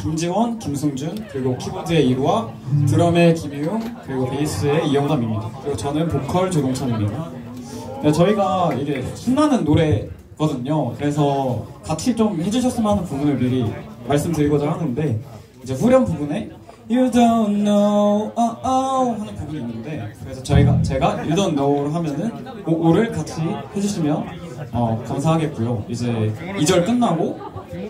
김지원, 김승준, 그리고 키보드의 이루와 드럼의 김희웅, 그리고 베이스의 이영남입니다. 그리고 저는 보컬 조동찬입니다. 네, 저희가 이게 신나는 노래거든요. 그래서 같이 좀 해주셨으면 하는 부분을 미리 말씀드리고자 하는데, 이제 후렴 부분에 You don't know 하는 부분이 있는데, 그래서 제가 You don't know를 하면은 오를 같이 해주시면 감사하겠고요. 이제 2절 끝나고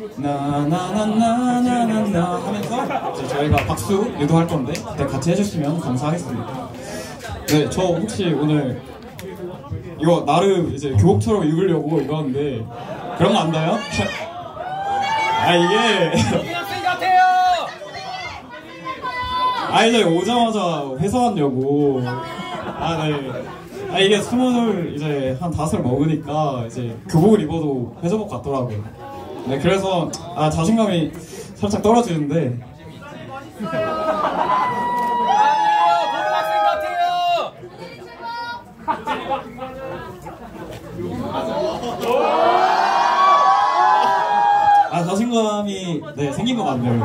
나나나나나나나 하면서 이제 저희가 박수 유도할 건데 그때 같이 해주시면 감사하겠습니다. 네, 저 혹시 오늘 이거 나름 이제 교복처럼 입으려고 이거 하는데 그런 거 안 나요? 아 이게 학생 같아요. 아 이제 오자마자 회사 왔냐고. 아 네. 아 이게 20을 이제 한 5을 먹으니까 이제 교복을 입어도 회사복 같더라고요. 네, 그래서 자신감이 살짝 떨어지는데. 아니에요, 고등학생 같아요. 자신감이 네 생긴 것 같네요.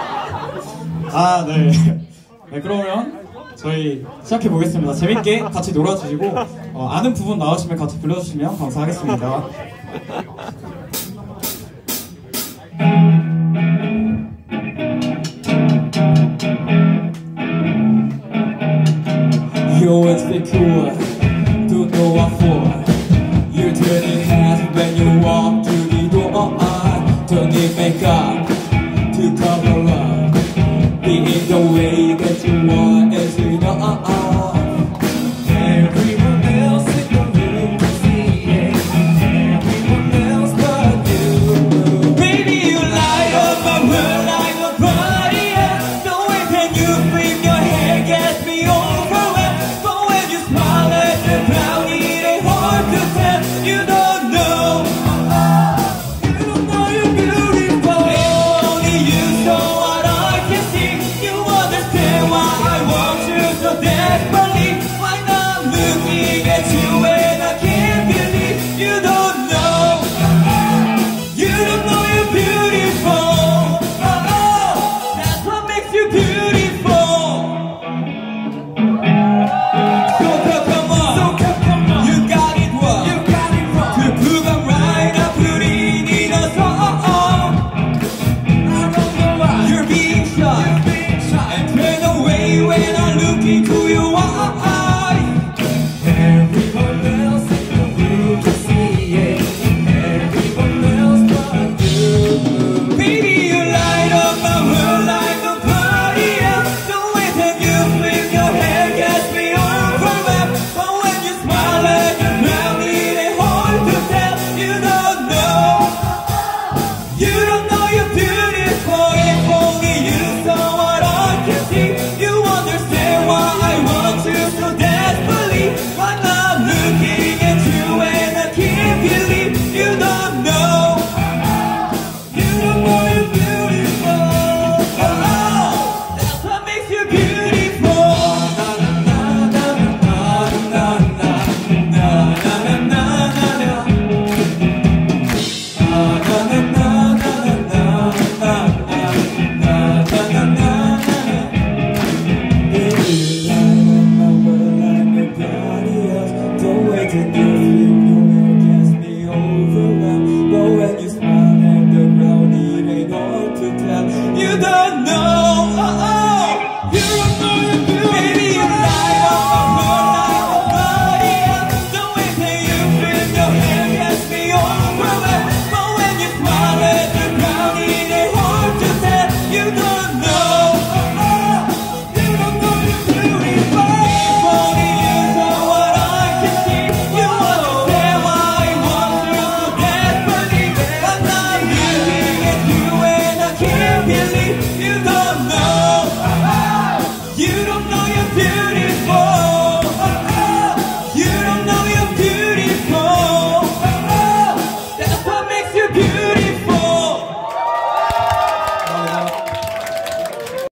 네. 네, 그러면 저희 시작해 보겠습니다. 재밌게 같이 놀아주시고 아는 부분 나오시면 같이 불러주시면 감사하겠습니다. You're insecure, don't know what for. You're turning heads when you walk through the door. Don't need makeup to cover up. Being the way that you want is enough. Everyone else in the room can see it. Everyone else but you. Baby, you light up my world like a party. The way that you flip your hair gets me overwhelmed. But when you smile at the crowd, it ain't hard to tell. You don't know. You don't know you're beautiful. If only you saw what I can see, you understand why I want you so desperately. Why not looking at you and I can't believe you don't know. You don't know you're beautiful. That's what makes you beautiful. So come on, you got it wrong. To prove I'm right, I put it in a song. You're being shy and turn away when I look into your eyes. Everyone else in the room can see it. Everyone else but you. Baby, you light up my world like a party. The way that you flip your hair gets me overwhelmed. But when you smile at the crowd, it ain't hard to tell. You don't know. You don't know you're beautiful. If only you saw what I can see, you understand why I want you so desperately. Why not looking at you and I can't believe you don't know. You don't know you're beautiful. That's what makes you beautiful. Na na na na na na na na na na na. You don't know.